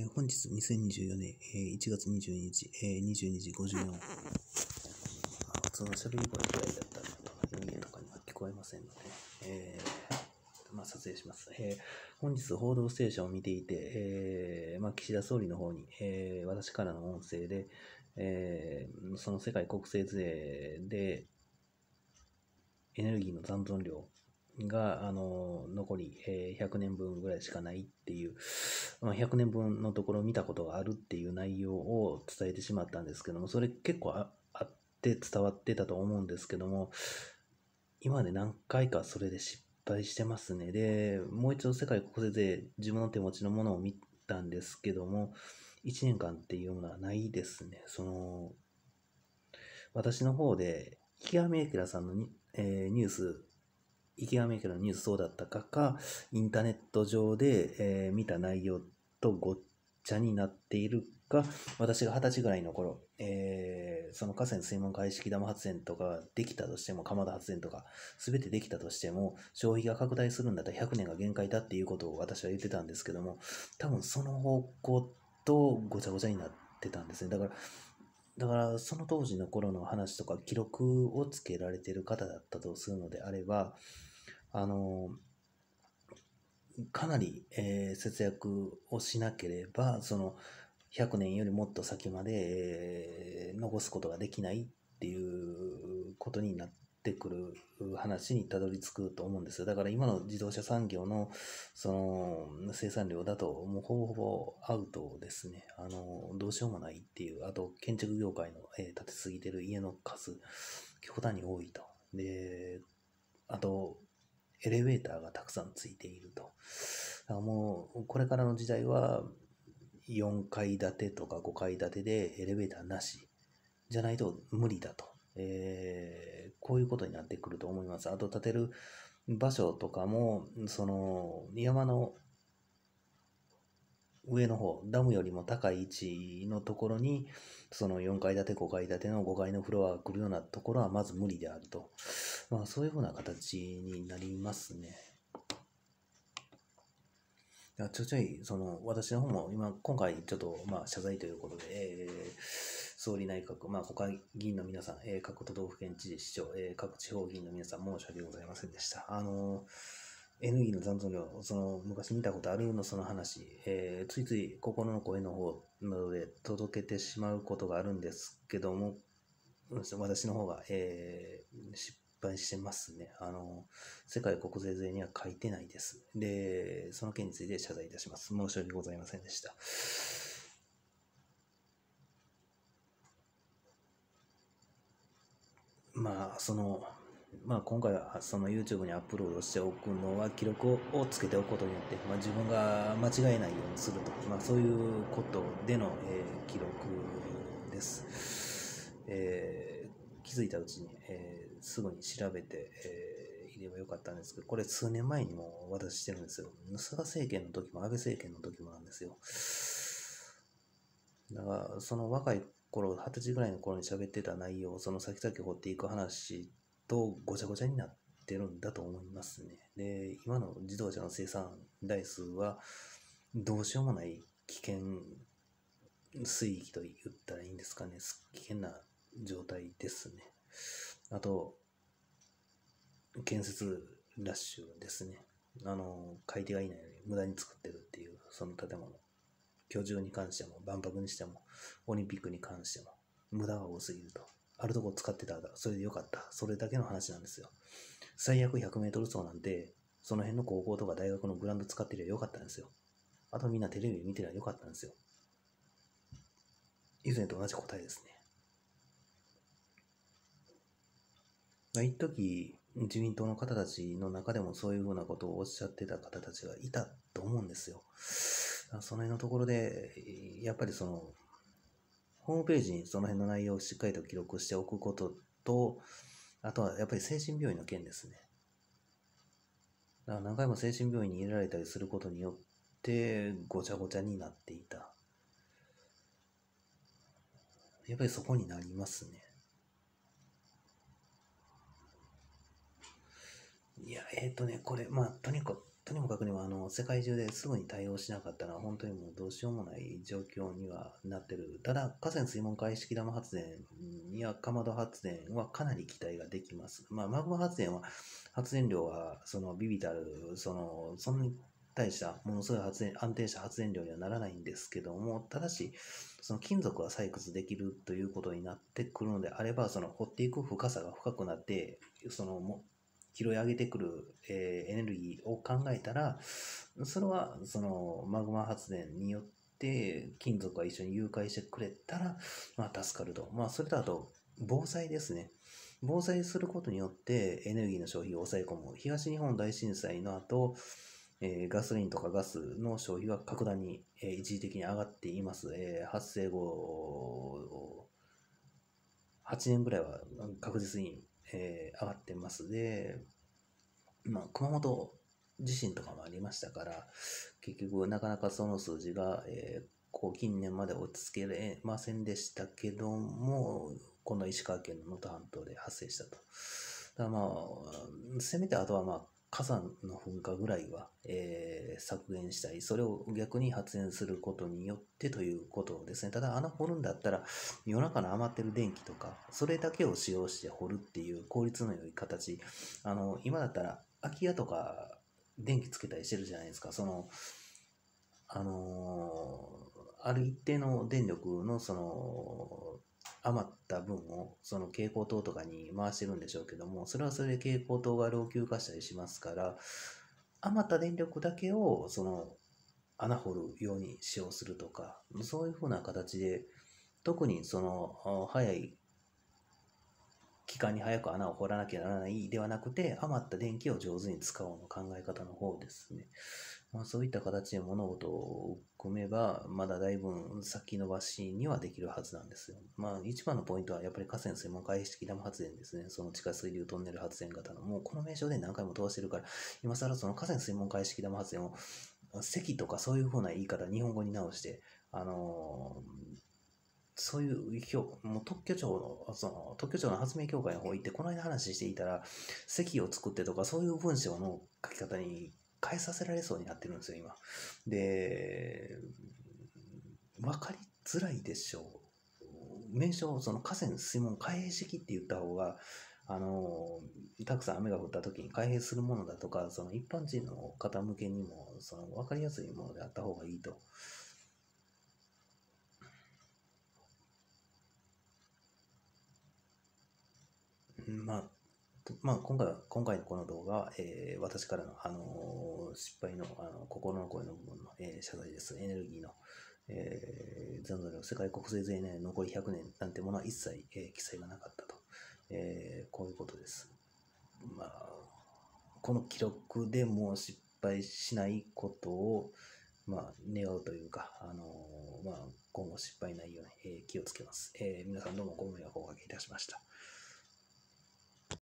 本日2024年、1月22日、22時54分。普通の喋り声くらいだったら、家とかには聞こえませんので、撮影します。本日、報道ステーションを見ていて、岸田総理の方に、私からの音声で、その世界国勢税で、エネルギーの残存量が残り100年分ぐらいしかないっていう、100年分のところを見たことがあるっていう内容を伝えてしまったんですけども、それ結構あって伝わってたと思うんですけども、今まで何回かそれで失敗してますね。で、もう一度世界国税税、自分の手持ちのものを見たんですけども、1年間っていうものはないですね。私の方で、池上彰さんのニュース、池上彰のニュースそうだったか、インターネット上で、見た内容とごっちゃになっているか、私が20歳ぐらいの頃、その河川水門開式ダム発電とかできたとしても、蒲田発電とか、すべてできたとしても、消費が拡大するんだったら100年が限界だっていうことを私は言ってたんですけども、多分その方向とごちゃごちゃになってたんですね。だからその当時の頃の話とか記録をつけられている方だったとするのであれば、かなり、節約をしなければ、その100年よりもっと先まで、残すことができないっていうことになってくる話にたどり着くと思うんですよ。だから今の自動車産業のその生産量だともうほぼほぼアウトですね。どうしようもないっていう、あと建築業界の、建てすぎてる家の数、極端に多いと。で、あと、エレベーターがたくさんついていると。だからもう、これからの時代は、4階建てとか5階建てでエレベーターなしじゃないと無理だと。こういうことになってくると思います。あと、建てる場所とかも、その、山の上の方、ダムよりも高い位置のところに、その4階建て、5階建ての5階のフロアが来るようなところはまず無理であると。そういうふうな形になりますね。ちょい、私の方も今回ちょっと、謝罪ということで、総理内閣、国会議員の皆さん、各都道府県知事、市長、各地方議員の皆さん、申し訳ございませんでした。エネルギーの残存量、昔見たことあるその話、ついつい心の声の方などで届けてしまうことがあるんですけども、私の方が、失敗してますね。世界国税税には書いてないです。で、その件について謝罪いたします。申し訳ございませんでした。今回はその YouTube にアップロードしておくのは記録をつけておくことによって、自分が間違えないようにすると、そういうことでの、記録です。気づいたうちに、すぐに調べて、いればよかったんですけど、これ数年前にも私してるんですよ。菅政権の時も安倍政権の時もなんですよ。だから、その若い頃、20歳ぐらいの頃に喋ってた内容、その先々掘っていく話とごちゃごちゃになってるんだと思いますね。で、今の自動車の生産台数は、どうしようもない危険水域と言ったらいいんですかね。危険な状態ですね。あと、建設ラッシュですね。買い手がいないのに無駄に作ってるっていう、その建物。居住に関しても、万博にしても、オリンピックに関しても、無駄が多すぎると。あるとこ使ってたら、それでよかった。それだけの話なんですよ。最悪100メートル走なんて、その辺の高校とか大学のグラウンド使ってりゃよかったんですよ。あとみんなテレビ見てりゃよかったんですよ。以前と同じ答えですね。一時自民党の方たちの中でもそういうふうなことをおっしゃってた方たちがいたと思うんですよ。その辺のところで、やっぱりホームページにその辺の内容をしっかりと記録しておくことと、あとはやっぱり精神病院の件ですね。だから何回も精神病院に入れられたりすることによって、ごちゃごちゃになっていた。やっぱりそこになりますね。いや、これ、とにかく、 とにもかくにも世界中ですぐに対応しなかったのは本当にもうどうしようもない状況にはなってる。ただ、河川水門開式玉発電やかまど発電はかなり期待ができます。マグマ発電は発電量はビビたる、そんなに対したものすごい安定した発電量にはならないんですけども、ただし、その金属は採掘できるということになってくるのであれば、掘っていく深さが深くなって、拾い上げてくる、エネルギーを考えたら、それはマグマ発電によって金属が一緒に融解してくれたら、助かると。それとあと、防災ですね。防災することによってエネルギーの消費を抑え込む。東日本大震災の後、ガソリンとかガスの消費は格段に、一時的に上がっています。発生後8年ぐらいは確実に、上がってます。で、熊本地震とかもありましたから、結局なかなかその数字が、近年まで落ち着けられませんでしたけども、この石川県の能登半島で発生したと。だからせめてあとは火山の噴火ぐらいは、削減したい。それを逆に発電することによってということですね。ただ穴掘るんだったら夜中の余ってる電気とか、それだけを使用して掘るっていう効率の良い形。今だったら空き家とか電気つけたりしてるじゃないですか。ある一定の電力の余った分を蛍光灯とかに回してるんでしょうけども、それはそれで蛍光灯が老朽化したりしますから、余った電力だけを穴掘るように使用するとか、そういうふうな形で、特に早い期間に早く穴を掘らなきゃならないではなくて、余った電気を上手に使おうの考え方の方ですね。そういった形で物事を組めば、まだだいぶ先延ばしにはできるはずなんですよ。一番のポイントはやっぱり河川水門開式ダム発電ですね。その地下水流トンネル発電型の、もうこの名称で何回も通してるから、今更その河川水門開式ダム発電を、積とかそういう風な言い方、日本語に直して、そういうもう特許庁の発明協会の方行って、この間話していたら、席を作ってとか、そういう文章の書き方に変えさせられそうになってるんですよ、今。で、分かりづらいでしょう。名称、河川水門開閉式って言った方が、たくさん雨が降った時に開閉するものだとか、一般人の方向けにも、分かりやすいものであった方がいいと。今回のこの動画は、私からの、失敗の、心の声の部分の、謝罪です。エネルギーの、残土の世界国税税年残り100年なんてものは一切、記載がなかったと、こういうことです。この記録でも失敗しないことを、願うというか、今後失敗ないように、気をつけます。皆さんどうもご迷惑をおかけいたしました。